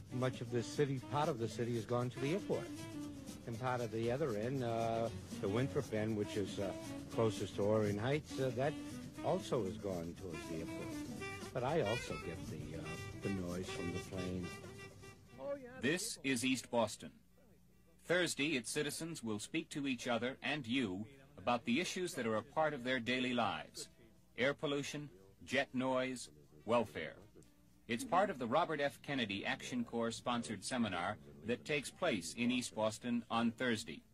much of the city, part of the city, has gone to the airport. And part of the other end, the Winthrop end, which is closest to Orion Heights, that also has gone towards the airport. But I also get the noise from the plane. This is East Boston. Thursday, its citizens will speak to each other and you about the issues that are a part of their daily lives: air pollution, jet noise, welfare. It's part of the Robert F. Kennedy Action Corps sponsored seminar that takes place in East Boston on Thursday.